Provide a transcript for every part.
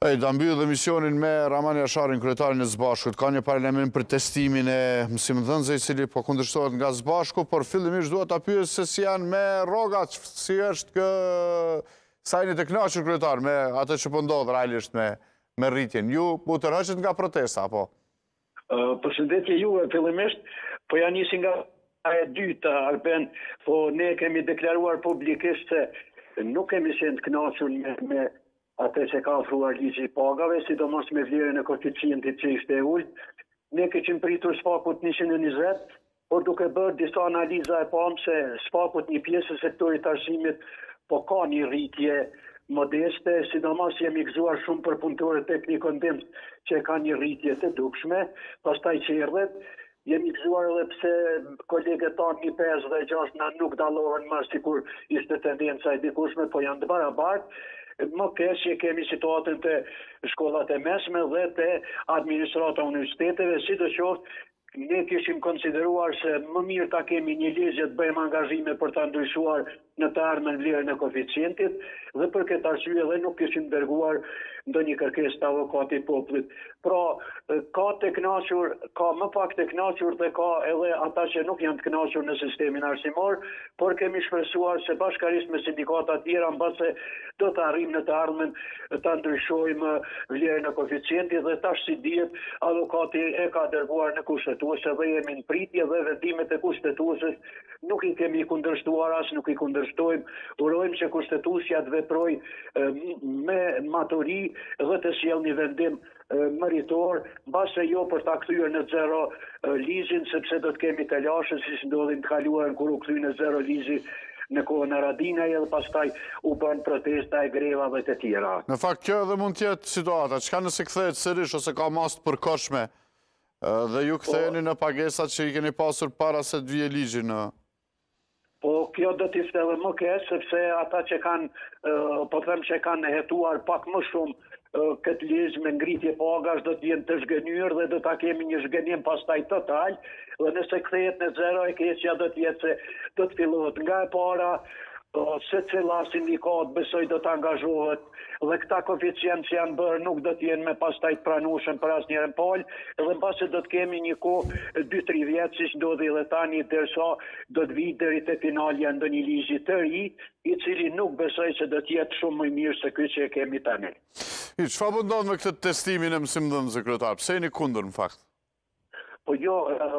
Da mbyll emisionin me Raman Jasharin, kryetarin e Zbashkut. Ka një parlament për testimin e mësimdhënësve i cili po kundërshtohet nga Zbashku, por fillimisht duhet ta pyes se si janë me rrogat, si është sa jeni të kënaqur kryetar me atë që po ndodh realisht me rritjen. Ju u tërheqët nga protesta apo? Përshëndetje juve, fillimisht po ja nisi nga e dyta, Arben, po ne kemi deklaruar publikisht se nuk kemi qenë të kënaqur me atë që ka ofruar ligji i pagave, sidomos me vlerën e koeficientit që ishte e ulët. Ne kemi pritur sfakut 120, por duke bërë disa analiza e pamë se sfakut një pjesë e sektorit arsimit po ka një rritje modeste, sidomos jemi gëzuar shumë për punëtorët tekniko-ndimës që ka një rritje të dukshme, pastaj që erdhet, jemi gëzuar edhe pse kolegët tanë një 5 dhe 6 na nuk dallohen më sikur ishte tendenca e dikushme, po janë të barabartë. Më keq që kemi situatën të shkollat e mesme dhe të administrata universiteteve, sidoqoftë ne kishim konsideruar se më mirë ta kemi një ligje të bëjmë angazhime për ta ndryshuar në të ardhmen vlerën e koeficientit dhe për këtë arsye edhe nuk kishim dërguar ndonjë kërkesë të avokatit popullit. Pra, ka të kënaqur, ka më pak të kënaqur dhe ka edhe ata që nuk janë të kënaqur në sistemin arsimor, por kemi shpresuar se bashkërisht me sindikata tjera mbase do të arrijmë në të ardhmen ta ndryshojmë vlerën e koeficientit dhe tash si dihet avokati e ka dërguar në kushtetuese dhe jemi në pritje dhe vendimet e kushtetueses nuk i kemi kundërshtuar as nuk i kundërshtojmë. Urojmë që kushtetuesja të veprojë me maturi dhe të sjellë një vendim meritor, mbase jo për ta kthyer në zero ligjin, sepse do të kemi të lashë si ndodhi të kaluarën kur u kthye në zero ligji në kohën e Radinaj dhe pastaj u bën protesta e greva dhe të tjera. Në fakt kjo edhe mund të jetë situata. Çka nëse kthehet sërish ose ka mas të përkohshme dhe ju ktheheni në pagesat që i keni pasur para se të vijë ligji në... Po kjo do t'i ishte edhe më keq, sepse ata që kanë, po them që kanë hetuar pak më shumë këtë ligj me ngritje pagash do të jenë të zhgënjur dhe do ta kemi një zhgënjim pastaj total, dhe nëse kthehet në zero e keqja do të jetë se do të fillohet nga e para, se cila sindikat besoj do të angazhohet dhe këta koeficient që janë bërë nuk do të jenë me pastaj të pranueshëm për asnjërin palë, dhe mbase do të kemi një kohë 2-3 vjet siç ndodhi edhe tani derisa do të vijë deri te finalja ndonjë ligji të ri, i cili nuk besoj se do të jetë shumë më mirë se ky që e kemi tani. Çfarë po ndodh me këtë testimin e mësimdhënësve kryetar? Pse jeni kundër në fakt? Po jo,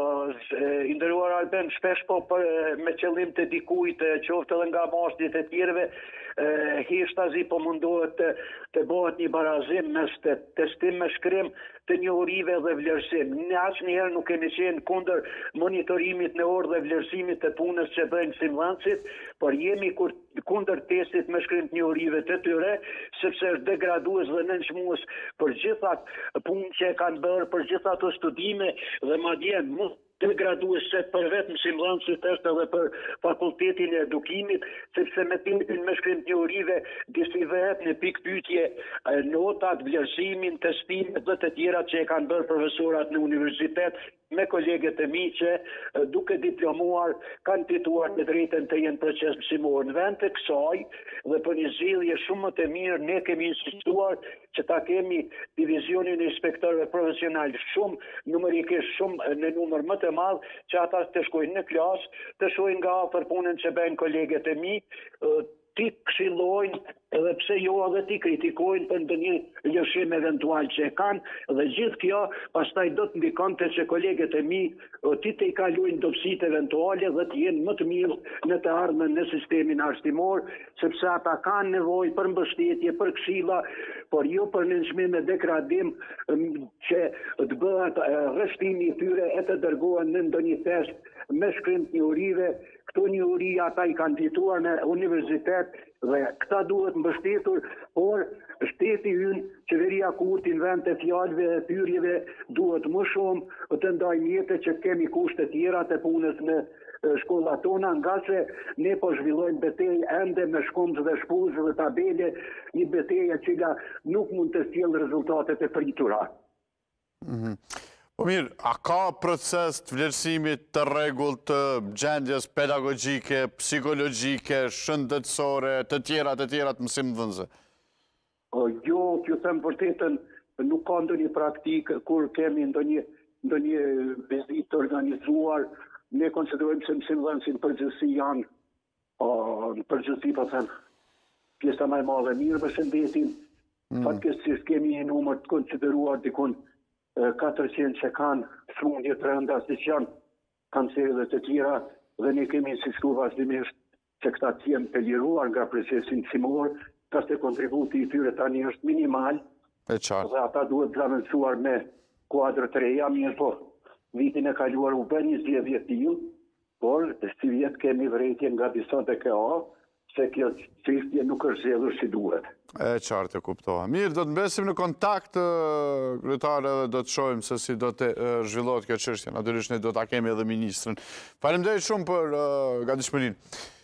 i nderuar Alben, shpesh po me qëllim të dikujt, qoftë edhe nga mashtrit e tjerëve, heshtazi po mundohet të bëhet një barazim mes testim me shkrim të njohurive dhe vlerësim. Ne asnjëherë nuk kemi qenë kundër monitorimit në orë dhe vlerësimit të punës që bëjnë mësimdhënësit, por jemi kundër testit me shkrim të njohurive të tyre, sepse është degradues dhe nënçmues për gjitha punë që kanë bërë, për gjitha ato studime dhe madje degraduese për vetë mësimdhënësit është edhe për fakultetin e edukimit, sepse me timin me shkrim të njohurive disi vetë në pikë pyetje notat, vlerësimin, testimet dhe të tjera që e kanë bërë profesorat në universitet me kolegët e mi që duke diplomuar kanë fituar të drejtën të jenë proces mësimor. Në vend të kësaj dhe për një zgjidhje shumë më të mirë ne kemi insistuar që ta kemi divizionin e inspektorëve profesional shumë numerikisht shumë në numër më të madh që ata të shkojnë në klasë, të shohin nga afër punën që bëjnë kolegët e mi, ti këshillojnë edhe pse jo edhe ti kritikojnë për ndonjë lëshim eventual që e kanë dhe gjithë kjo pastaj do të ndikonte që kolegët e mi ti të i kalojnë dobësitë eventuale dhe të jenë më të mirë në të ardhmen në sistemin arsimor, sepse ata kanë nevojë për mbështetje, për këshilla, por jo për nënçmim e degradim që të bëhet rrështimi i tyre e të dërgohen në ndonjë test me shkrim të njohurive. Këto njohuri ata i kanë fituar në universitet dhe këta duhet mbështetur, por shteti ynë, qeveria Kurti në vend të fjalëve e thyrjeve duhet më shumë të ndajmë jetë që kemi kushte tjera të punës në shkollat tona, nga se ne po zhvillojmë betejë ende me shkundë dhe shpuzë dhe tabele, një betejë e cila nuk mund të sjellë rezultatet e pritura. Po mirë, a ka proces të vlerësimit të rregullt të gjendjes pedagogjike, psikologjike, shëndetësore, të tjera të mësimdhënësve? Jo, ju them vërtetën, nuk ka ndonjë praktikë kur kemi ndonjë vizitë të organizuar, ne konsiderojmë se mësimdhënësit në përgjithësi janë, në përgjithësi po them, pjesa më e madhe mirë përshëndetin. Fatkeqësisht kemi një numër të konsideruar dikun 400 që kanë smundje të rënda, siç janë kancere dhe të tjera, dhe ne kemi insistuar vazhdimisht që këta të jenë të liruar nga procesin timor, ka se kontributi i tyre tani është minimal, E qartë. dhe ata duhet zëvendësuar me kuadrë të reja, mirë po, vitin e kaluar u bën një zgjedhje tillë, por si vjet kemi vërejtje nga disa DKA, se kjo çështje nuk është zgjedhur si duhet. E qartë, e kuptova. Mirë, do të mbesim në kontakt, kryetare, dhe do të shohim se si do të zhvillohet kjo çështje. Natyrisht ne do ta kemi edhe ministrin. Faleminderit shumë për gatishmërinë.